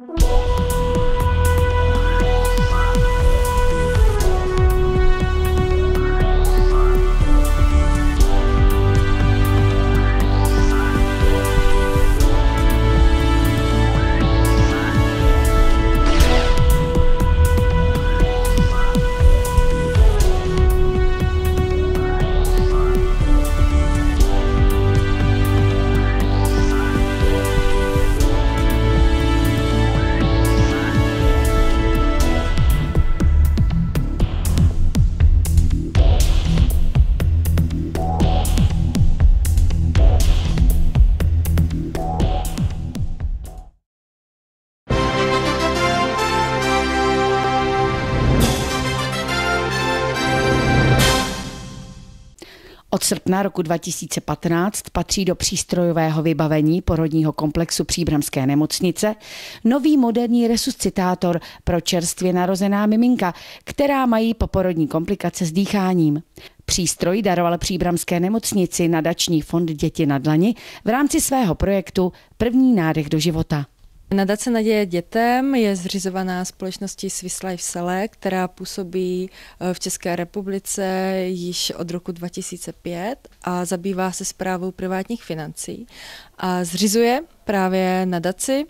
Od srpna roku 2015 patří do přístrojového vybavení porodního komplexu Příbramské nemocnice nový moderní resuscitátor pro čerstvě narozená miminka, která mají poporodní komplikace s dýcháním. Přístroj daroval Příbramské nemocnici nadační fond Děti na dlani v rámci svého projektu První nádech do života. Nadace Naděje dětem je zřizovaná společností Swiss Life Select, která působí v České republice již od roku 2005 a zabývá se správou privátních financí a zřizuje právě nadaci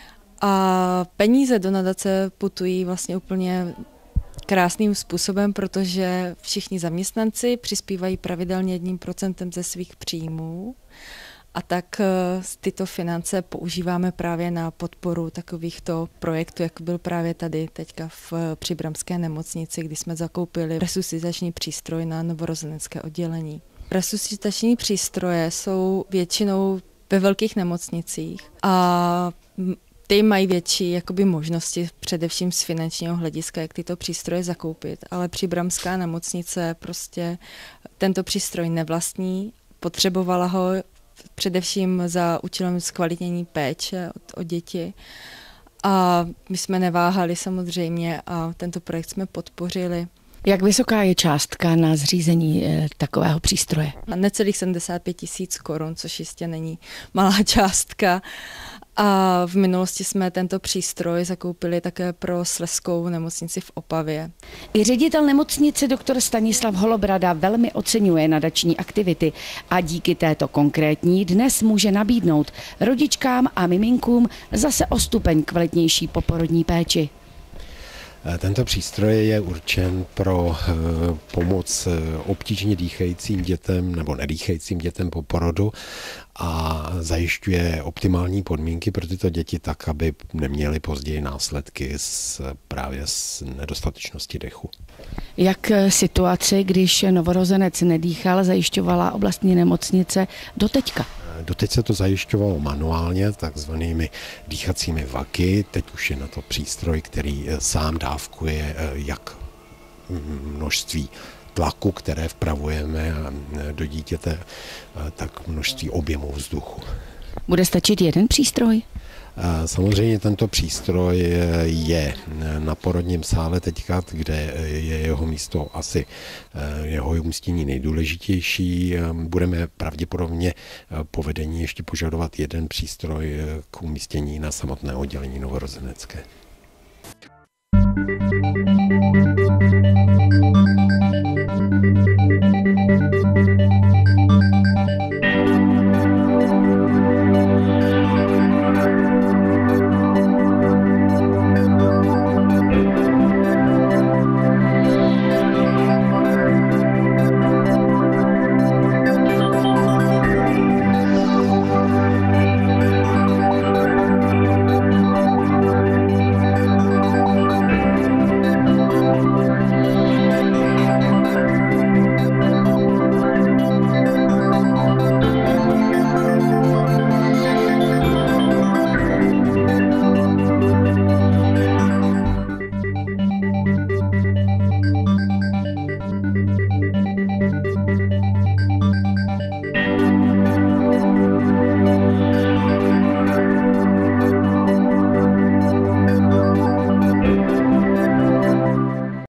a peníze do nadace putují vlastně úplně krásným způsobem, protože všichni zaměstnanci přispívají pravidelně 1% ze svých příjmů. A tak tyto finance používáme právě na podporu takovýchto projektů, jako byl právě tady teďka v Příbramské nemocnici, kdy jsme zakoupili resuscitační přístroj na novorozenecké oddělení. Resuscitační přístroje jsou většinou ve velkých nemocnicích a ty mají větší možnosti, především z finančního hlediska, jak tyto přístroje zakoupit, ale Příbramská nemocnice prostě tento přístroj nevlastní, potřebovala ho především za účelem zkvalitnění péče o děti. A my jsme neváhali samozřejmě a tento projekt jsme podpořili. Jak vysoká je částka na zřízení takového přístroje? Necelých 75 000 korun, což jistě není malá částka. A v minulosti jsme tento přístroj zakoupili také pro Slezskou nemocnici v Opavě. I ředitel nemocnice doktor Stanislav Holobrada velmi oceňuje nadační aktivity a díky této konkrétní dnes může nabídnout rodičkám a miminkům zase o stupeň kvalitnější poporodní péči. Tento přístroj je určen pro pomoc obtížně dýchajícím dětem nebo nedýchajícím dětem po porodu a zajišťuje optimální podmínky pro tyto děti tak, aby neměly později následky právě z nedostatečnosti dechu. Jak situaci, když novorozenec nedýchal, zajišťovala oblastní nemocnice doteďka? Doteď se to zajišťovalo manuálně, takzvanými dýchacími vaky. Teď už je na to přístroj, který sám dávkuje jak množství tlaku, které vpravujeme do dítěte, tak množství objemu vzduchu. Bude stačit jeden přístroj? Samozřejmě tento přístroj je na porodním sále teďka, kde je jeho místo asi jeho umístění nejdůležitější. Budeme pravděpodobně po vedení ještě požadovat jeden přístroj k umístění na samotné oddělení novorozenecké.